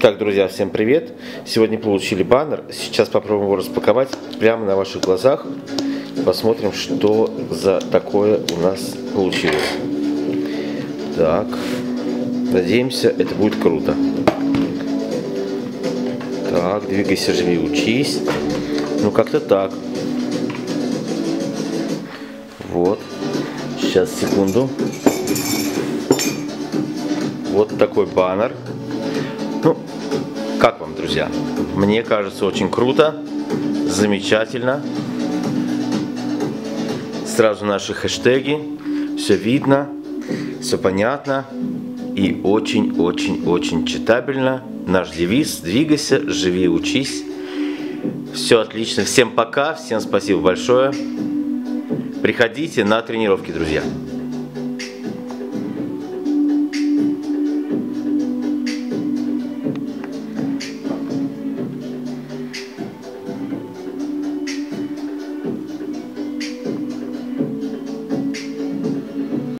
Итак, друзья, всем привет! Сегодня получили баннер. Сейчас попробуем его распаковать прямо на ваших глазах. Посмотрим, что за такое у нас получилось. Так, надеемся, это будет круто. Так, двигайся, живи, учись. Ну, как-то так. Вот. Сейчас, секунду. Вот такой баннер. Ну, как вам, друзья? Мне кажется, очень круто, замечательно. Сразу наши хэштеги, все видно, все понятно и очень-очень-очень читабельно. Наш девиз: двигайся, живи, учись. Все отлично. Всем пока, всем спасибо большое. Приходите на тренировки, друзья.